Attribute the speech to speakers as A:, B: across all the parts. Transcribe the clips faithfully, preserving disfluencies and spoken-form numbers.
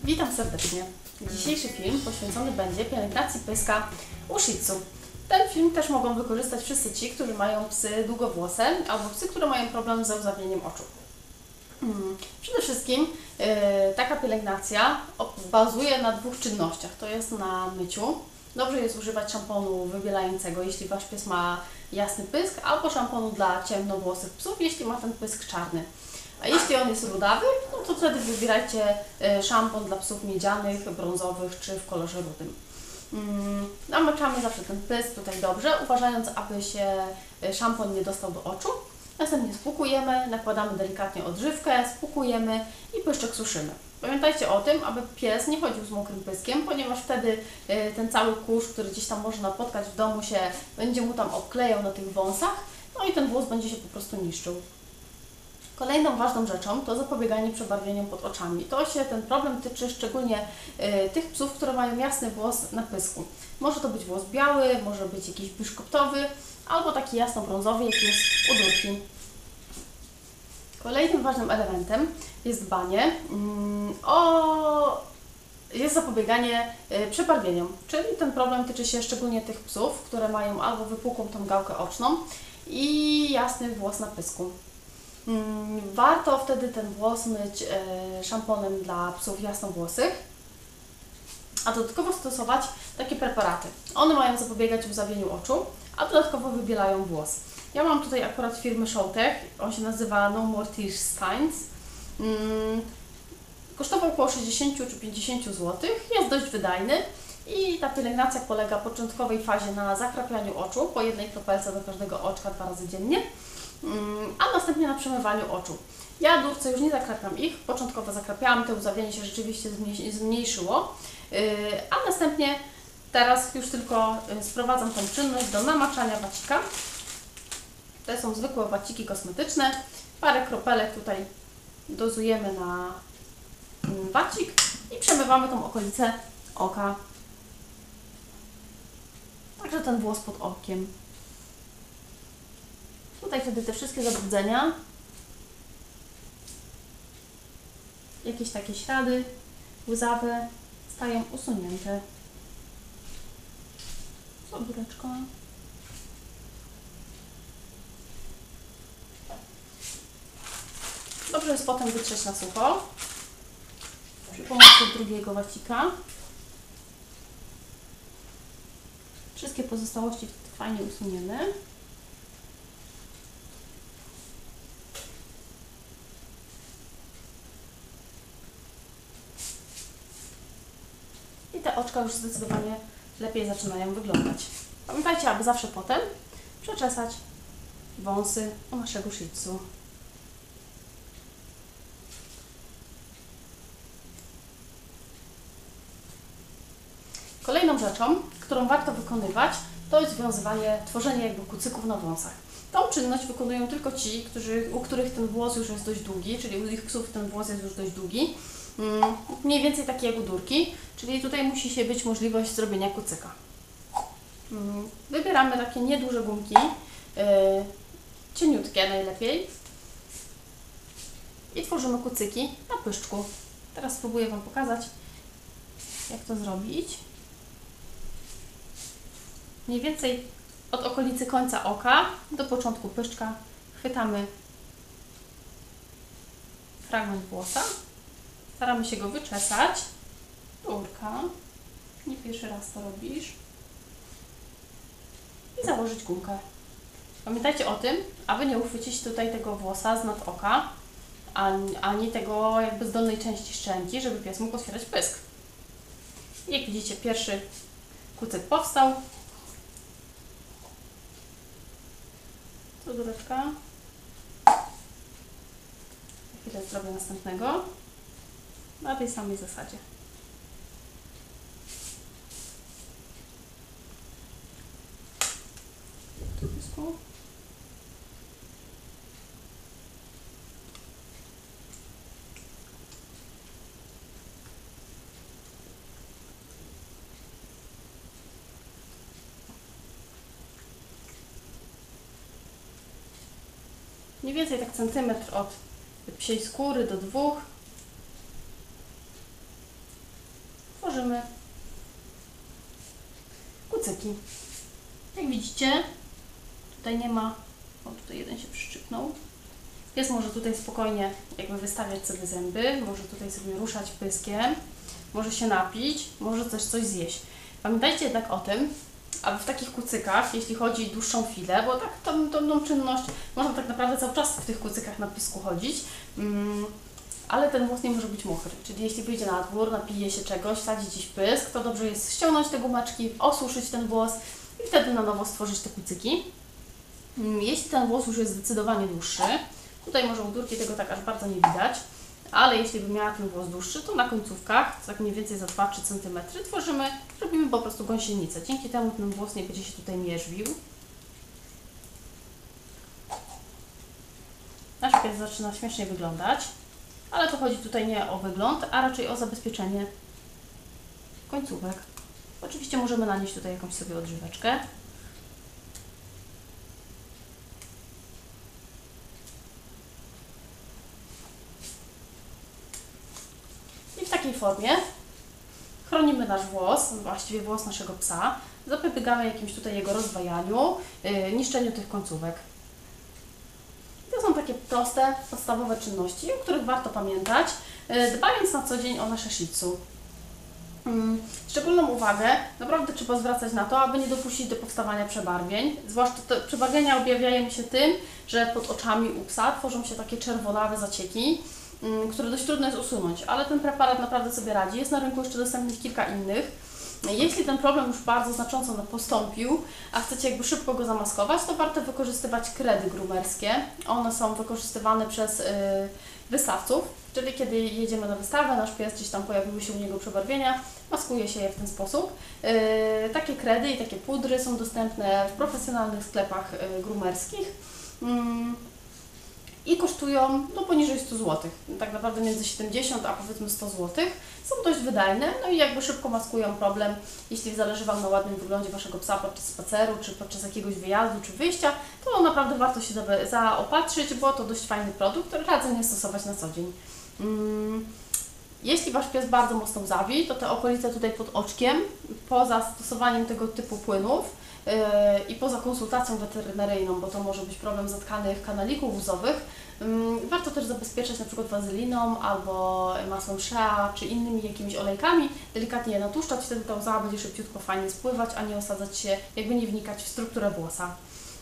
A: Witam serdecznie. Dzisiejszy film poświęcony będzie pielęgnacji pyska u Shih Tzu. Ten film też mogą wykorzystać wszyscy ci, którzy mają psy długowłose albo psy, które mają problem ze łzawieniem oczu. Hmm. Przede wszystkim yy, taka pielęgnacja bazuje na dwóch czynnościach. To jest na myciu. Dobrze jest używać szamponu wybielającego, jeśli Wasz pies ma jasny pysk, albo szamponu dla ciemnowłosych psów, jeśli ma ten pysk czarny. A jeśli on jest rudawy, no to wtedy wybierajcie szampon dla psów miedzianych, brązowych czy w kolorze rudym. Hmm. Namaczamy zawsze ten pysk tutaj dobrze, uważając, aby się szampon nie dostał do oczu. Następnie spłukujemy, nakładamy delikatnie odżywkę, spłukujemy i pyszczek suszymy. Pamiętajcie o tym, aby pies nie chodził z mokrym pyskiem, ponieważ wtedy ten cały kurz, który gdzieś tam można napotkać w domu, się będzie mu tam obklejał na tych wąsach, no i ten włos będzie się po prostu niszczył. Kolejną ważną rzeczą to zapobieganie przebarwieniom pod oczami. To się ten problem tyczy szczególnie y, tych psów, które mają jasny włos na pysku. Może to być włos biały, może być jakiś biszkoptowy, albo taki jasno-brązowy, jaki jest u durki. Kolejnym ważnym elementem jest dbanie mm, o jest zapobieganie y, przebarwieniom, czyli ten problem tyczy się szczególnie tych psów, które mają albo wypukłą tą gałkę oczną i jasny włos na pysku. Warto wtedy ten włos myć szamponem dla psów jasnowłosych, a dodatkowo stosować takie preparaty. One mają zapobiegać łzawieniu oczu, a dodatkowo wybielają włos. Ja mam tutaj akurat firmy Showtech, on się nazywa No More Tears Stains. Kosztował około sześćdziesiąt czy pięćdziesiąt złotych, jest dość wydajny i ta pielęgnacja polega w początkowej fazie na zakrapianiu oczu, po jednej kropelce do każdego oczka dwa razy dziennie, a następnie na przemywaniu oczu. Ja durce już nie zakrapiam ich, początkowo zakrapiałam, te łzawienie się rzeczywiście zmniejszyło, a następnie teraz już tylko sprowadzam tą czynność do namaczania wacika. To są zwykłe waciki kosmetyczne, parę kropelek tutaj dozujemy na wacik i przemywamy tą okolicę oka, także ten włos pod okiem. Tutaj wtedy te wszystkie zabrudzenia, jakieś takie ślady łzawe stają usunięte. Ogóreczko. Dobrze jest potem wytrzeć na sucho przy pomocy drugiego wacika. Wszystkie pozostałości fajnie usuniemy. I te oczka już zdecydowanie lepiej zaczynają wyglądać. Pamiętajcie, aby zawsze potem przeczesać wąsy u naszego Shih Tzu. Kolejną rzeczą, którą warto wykonywać, to jest związywanie, tworzenie jakby kucyków na wąsach. Tą czynność wykonują tylko ci, którzy, u których ten włos już jest dość długi, czyli u ich psów ten włos jest już dość długi. Mniej więcej takie jak u durki, czyli tutaj musi się być możliwość zrobienia kucyka. Wybieramy takie nieduże gumki, yy, cieniutkie najlepiej i tworzymy kucyki na pyszczku. Teraz spróbuję Wam pokazać, jak to zrobić. Mniej więcej od okolicy końca oka do początku pyszczka chwytamy fragment włosa. Staramy się go wyczesać. Durka, nie pierwszy raz to robisz. I założyć gumkę. Pamiętajcie o tym, aby nie uchwycić tutaj tego włosa z nad oka, ani, ani tego jakby z dolnej części szczęki, żeby pies mógł otwierać pysk. I jak widzicie, pierwszy kucyk powstał. Tu dureczka. Chwilę zrobię następnego. Na tej samej zasadzie. Mniej więcej tak centymetr od psiej skóry do dwóch. kucyki. Jak widzicie, tutaj nie ma, o tutaj jeden się przyszczypnął. Pies może tutaj spokojnie jakby wystawiać sobie zęby, może tutaj sobie ruszać pyskiem, może się napić, może też coś zjeść. Pamiętajcie jednak o tym, aby w takich kucykach, jeśli chodzi dłuższą chwilę, bo tak tą, tą, tą czynność można tak naprawdę cały czas w tych kucykach na pysku chodzić, mm, ale ten włos nie może być mokry, czyli jeśli wyjdzie na dwór, napije się czegoś, sadzi gdzieś pysk, to dobrze jest ściągnąć te gumeczki, osuszyć ten włos i wtedy na nowo stworzyć te kucyki. Mm, jeśli ten włos już jest zdecydowanie dłuższy, tutaj może u Durki tego tak aż bardzo nie widać, ale jeśli by miała ten włos dłuższy, to na końcówkach, tak mniej więcej za dwa trzy centymetry, tworzymy, robimy po prostu gąsienicę. Dzięki temu ten włos nie będzie się tutaj mierzwił. Nasz pies zaczyna śmiesznie wyglądać, ale to chodzi tutaj nie o wygląd, a raczej o zabezpieczenie końcówek. Oczywiście możemy nanieść tutaj jakąś sobie odżyweczkę. I w takiej formie chronimy nasz włos, właściwie włos naszego psa, zapobiegamy jakimś tutaj jego rozdwajaniu, yy, niszczeniu tych końcówek. To są takie proste, podstawowe czynności, o których warto pamiętać, yy, dbając na co dzień o nasze Shih Tzu. Yy, szczególną uwagę naprawdę trzeba zwracać na to, aby nie dopuścić do powstawania przebarwień. Zwłaszcza te przebarwienia objawiają się tym, że pod oczami u psa tworzą się takie czerwonawe zacieki, które dość trudno jest usunąć, ale ten preparat naprawdę sobie radzi. Jest na rynku jeszcze dostępnych kilka innych. Jeśli ten problem już bardzo znacząco postąpił, a chcecie jakby szybko go zamaskować, to warto wykorzystywać kredy groomerskie. One są wykorzystywane przez yy, wystawców, czyli kiedy jedziemy na wystawę, nasz pies gdzieś tam pojawiły się u niego przebarwienia, maskuje się je w ten sposób. Yy, takie kredy i takie pudry są dostępne w profesjonalnych sklepach yy, groomerskich. Yy. I kosztują no, poniżej stu złotych. Tak naprawdę między siedemdziesiąt a powiedzmy sto złotych. Są dość wydajne, no i jakby szybko maskują problem, jeśli zależy Wam na ładnym wyglądzie Waszego psa podczas spaceru, czy podczas jakiegoś wyjazdu, czy wyjścia, to naprawdę warto się zaopatrzyć, bo to dość fajny produkt, który radzę nie stosować na co dzień. Hmm. Jeśli Wasz pies bardzo mocno zawi, to te okolice tutaj pod oczkiem, poza stosowaniem tego typu płynów, i poza konsultacją weterynaryjną, bo to może być problem zatkanych kanalików łzowych, warto też zabezpieczać na przykład wazyliną albo masłem shea czy innymi jakimiś olejkami, delikatnie je natuszczać, wtedy ta łza będzie szybciutko fajnie spływać, a nie osadzać się, jakby nie wnikać w strukturę włosa.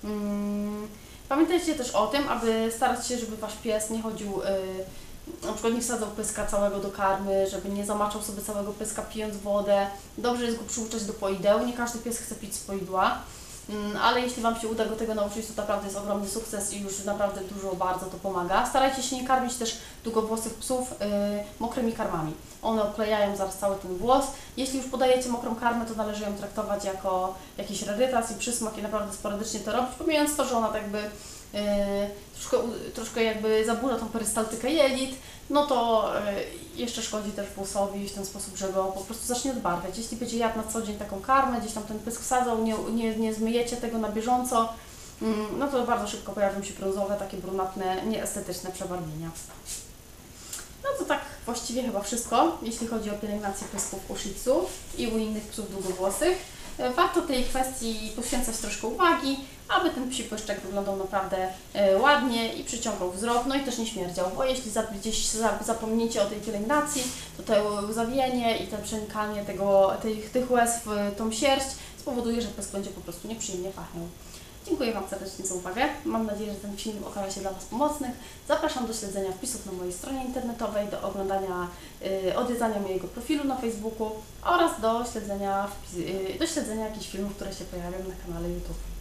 A: Pamiętajcie też o tym, aby starać się, żeby Wasz pies nie chodził, na przykład nie wsadzał pyska całego do karmy, żeby nie zamaczał sobie całego pyska pijąc wodę. Dobrze jest go przyuczać do poideł, nie każdy pies chce pić z poidła, ale jeśli Wam się uda go tego nauczyć, to naprawdę jest ogromny sukces i już naprawdę dużo bardzo to pomaga. Starajcie się nie karmić też długowłosych psów yy, mokrymi karmami. One oklejają zaraz cały ten włos. Jeśli już podajecie mokrą karmę, to należy ją traktować jako jakiś rarytas i przysmak i naprawdę sporadycznie to robić, pomijając to, że ona tak jakby Yy, troszkę, troszkę jakby zaburza tą perystaltykę jelit, no to yy, jeszcze szkodzi też włosowi w ten sposób, że go po prostu zacznie odbarwiać. Jeśli będzie jadł na co dzień taką karmę, gdzieś tam ten pysk wsadzał, nie, nie, nie zmyjecie tego na bieżąco, yy, no to bardzo szybko pojawią się brązowe, takie brunatne, nieestetyczne przebarwienia. No to tak właściwie chyba wszystko, jeśli chodzi o pielęgnację pysków u Shih Tzu i u innych psów długowłosych. Warto tej kwestii poświęcać troszkę uwagi, aby ten psi pyszczek wyglądał naprawdę ładnie i przyciągał wzrok, no i też nie śmierdział, bo jeśli gdzieś zapomnicie o tej pielęgnacji, to to łzawienie i to przenikanie tego, tych, tych łez w tą sierść spowoduje, że pies będzie po prostu nieprzyjemnie pachniał. Dziękuję Wam serdecznie za uwagę. Mam nadzieję, że ten film okaże się dla Was pomocny. Zapraszam do śledzenia wpisów na mojej stronie internetowej, do oglądania, yy, odwiedzania mojego profilu na Facebooku oraz do śledzenia, yy, do śledzenia jakichś filmów, które się pojawią na kanale YouTube.